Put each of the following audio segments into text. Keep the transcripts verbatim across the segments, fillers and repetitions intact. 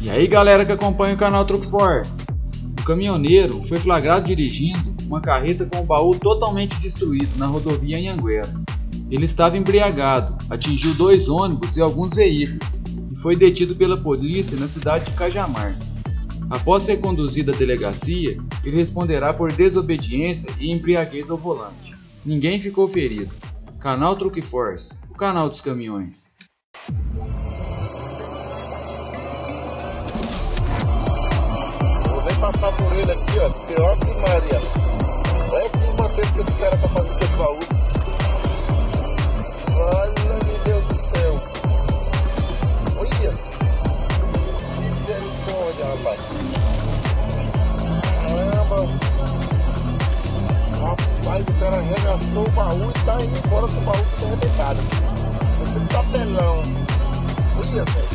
E aí galera que acompanha o canal Truck Force, o caminhoneiro foi flagrado dirigindo uma carreta com o baú totalmente destruído na rodovia Anhanguera. Ele estava embriagado, atingiu dois ônibus e alguns veículos e foi detido pela polícia na cidade de Cajamar. Após ser conduzido à delegacia, ele responderá por desobediência e embriaguez ao volante. Ninguém ficou ferido. Canal Truck Force, o canal dos caminhões. Passar por ele aqui, ó, pior que Maria. Olha que manteve que esse cara tá fazendo com esse baú. Olha, meu Deus do céu. Olha. Misericórdia, rapaz. Caramba. Rapaz, o cara arregaçou o baú e tá indo embora com o baú tudo arrebentado. Esse papelão. Olha, velho.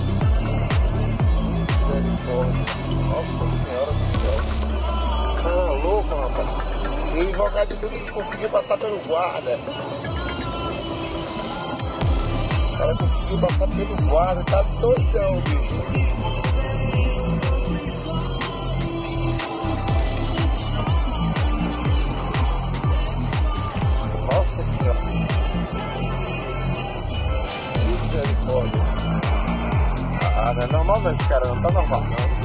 Misericórdia. Nossa senhora do céu. Cara louco, rapaz. E o invocado de tudo que conseguiu passar pelo guarda. O cara conseguiu passar pelo guarda. Tá doidão, bicho. Nossa senhora. Misericórdia. Ah, não é normal não esse cara, não tá normal não.